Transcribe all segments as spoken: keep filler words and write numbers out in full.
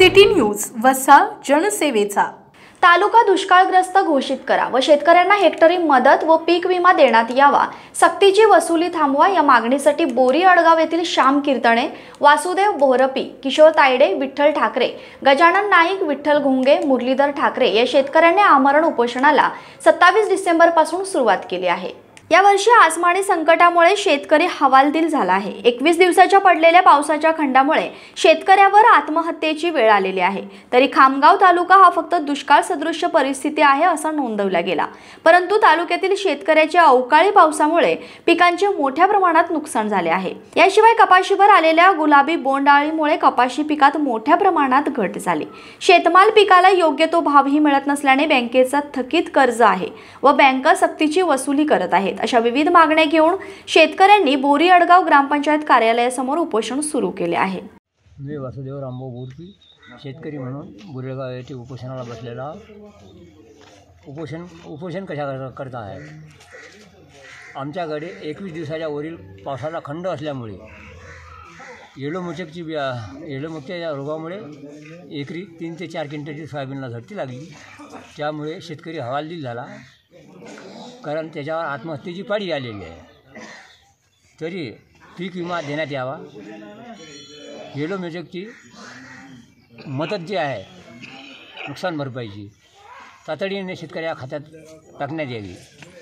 City news वसा जनसेवेचा। तालुका दुष्काळग्रस्त घोषित करा व शेतकऱ्यांना हेक्टरी मदत व पीक विमा देण्यात यावा। सक्तीची वसुली थांबवा या मागणीसाठी बोरी अडगाव येथील श्याम कीर्तने, वासुदेव बोरपी, किशोर तायडे, विठ्ठल ठाकरे, गजानन नाईक, विठ्ठल घोंगे, मुरलीधर ठाकरे या शेतकऱ्यांनी आमरण उपोषणाला सत्तावीस डिसेंबर पासून सुरुवात केली आहे। या वर्षी आसमानी संकटामुळे शेतकरी हवालदिल झाला आहे। एकवीस दिवसाच्या पडलेल्या पावसाच्या खंडामुळे शेतकऱ्यावर आत्महत्येची वेळ आलेली आहे। तरी खामगाव तालुका हा फक्त दुष्काळ सदृश परिस्थिती आहे असं नोंदवला गेला, परंतु तालुक्यातील शेतकऱ्याच्या अवकाळी पावसामुळे पिकांचे मोठ्या प्रमाणात नुकसान झाले आहे। याशिवाय कपाशीवर आलेल्या गुलाबी बोंडअळीमुळे कपाशी पिकात मोठ्या प्रमाणात घट झाली। शेतमाल पिकाला योग्य तो भावही मिळत नसल्याने बँकेचा थकीत कर्ज आहे व बँका सक्तीची वसुली करत आहेत। अशा विविध मागण्या घेऊन शेतकऱ्यांनी बोरी अडगाव ग्रामपंचायत कार्यालयासमोर उपोषण सुरू केले आहे। मी वासुदेव रामभाऊ बोरपी शेतकरी म्हणून बोरी अडगाव येथे उपोषणाला बसलेला। उपोषण उपोषण कशा करता आहे? आमच्याकडे एकवीस दिवसाच्या वरील पावसाचा खंड असल्यामुळे येलो मोचकची येलो मोचकच्या या रोगामुळे एकरी तीन ते चार क्विंटलची सोयाबीनला झडती लागली। त्यामुळे शेतकरी हवालदिल झाला, कारण त्याच्यावर आत्महत्येची पाळी आलेली आहे। तरी पीक विमा देण्यात यावा। येलो मोचकची मदत जी आहे नुकसान भरपाईची तातडीने शेतकऱ्या खात्यात टाकण्यात यावी।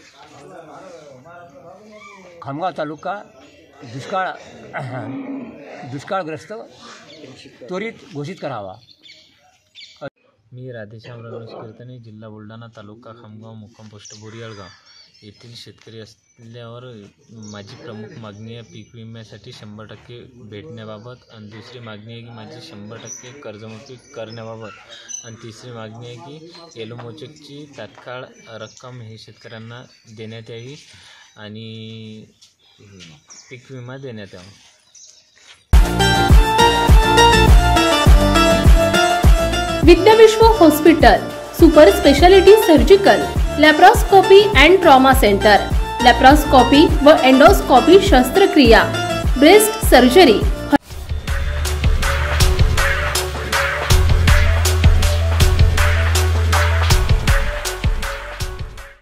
खामगाव तालुका दुष्काळ दुष्काळग्रस्त त्वरित घोषित करावा। मी राधेश्याम रमेश कीर्तने, जिल्हा बुलढाणा, तालुका खामगाव, मुक्काम पोस्ट बोरी अडगाव येथील शेतकरी असल्यावर माझी प्रमुख मागणी आहे पीक विम्यासाठी शंभर टक्के भेटण्याबाबत, आणि दुसरी मागणी आहे की माझी शंभर टक्के कर्जमुक्ती करण्याबाबत, आणि तिसरी मागणी आहे की येलो मोचकची तात्काळ रक्कम हे शेतकऱ्यांना देण्यात यावी आणि पीक विमा देण्यात यावा। Vidyavishwa hospital, super speciality surgical, laparoscopy and trauma centre, laparoscopy व एंडोस्कोपी शस्त्रक्रिया, ब्रेस्ट सर्जरी,